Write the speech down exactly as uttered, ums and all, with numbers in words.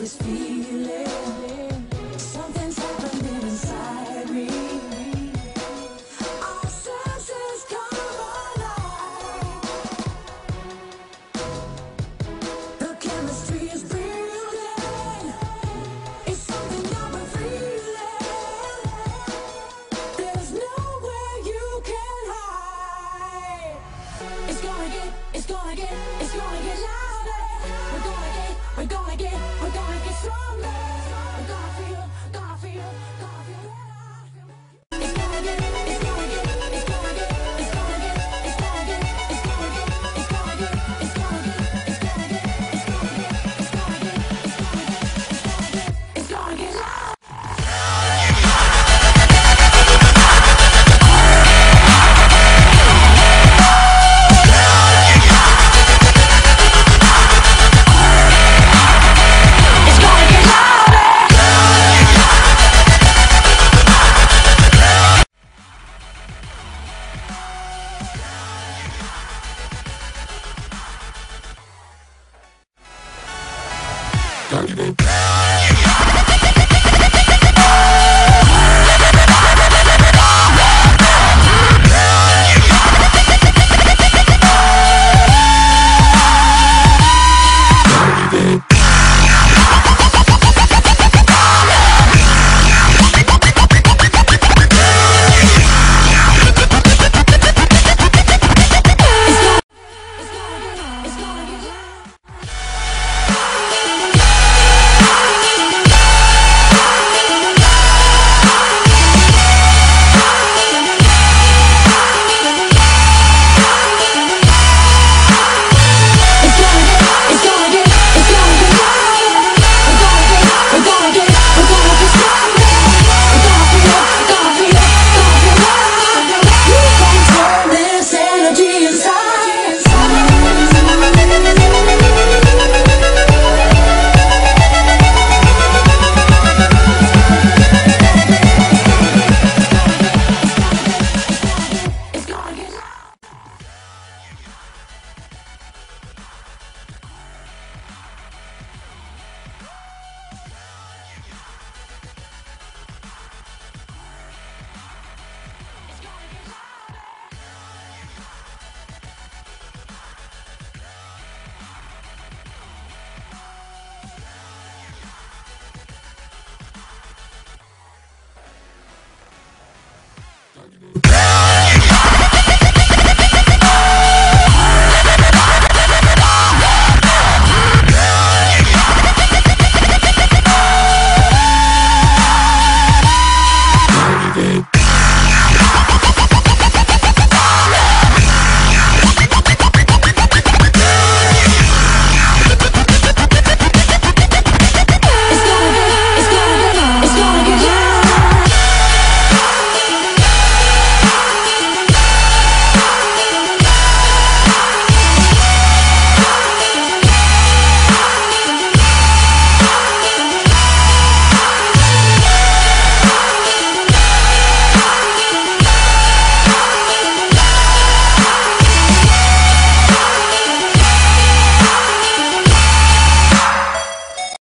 this feeling. Something's happening inside me. All senses come alive. The chemistry is brilliant. It's something I've been feeling. There's nowhere you can hide. It's gonna get, it's gonna get, it's gonna get louder. We're gonna get, we're gonna get, we're gonna get stronger. We're gonna feel, gonna feel, gonna feel better. It's gonna get, it's gonna get, it's gonna get, it's gonna get, it's gonna get, it's gonna get, it's gonna get, it's gonna get, it's gonna get, it's gonna get, it's gonna get, it's gonna get, it's gonna get loud. Don't give it back.